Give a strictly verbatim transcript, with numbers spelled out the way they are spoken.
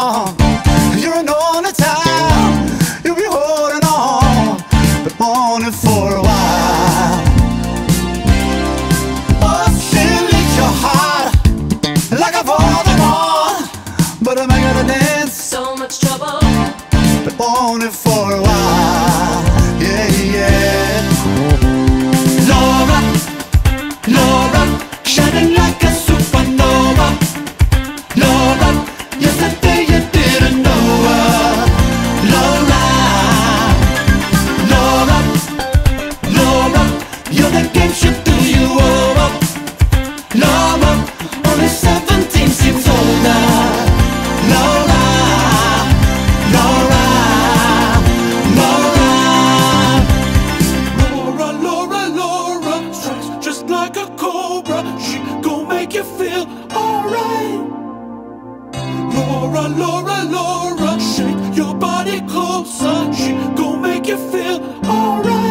on. You're an only time. You'll be holding on, but only for a while. Oh, she licks your heart like a Voldemort, but I'm gonna dance. So much trouble, but only for a while. Yeah, yeah. Laura, Laura, shining like a supernova. Laura, yesterday you didn't know her. Laura, Laura, Laura, you're the game should do you over. Laura, only seventeen seems older. Laura, Laura, Laura, Laura, Laura, Laura strikes just like a cobra. She gon' make you feel alright. Laura, Laura, Laura, shake your body closer. She gon' make you feel alright.